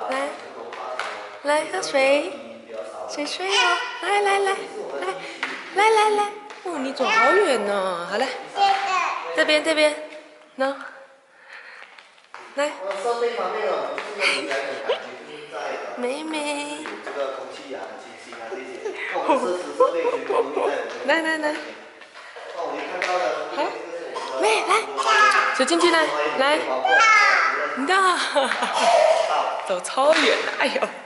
来，来喝水，水水哦，来，哦，你走好远呢，好来，这边，喏，来，妹妹，来，好，喂，来，走进去来，你的，走超远了，哎呦。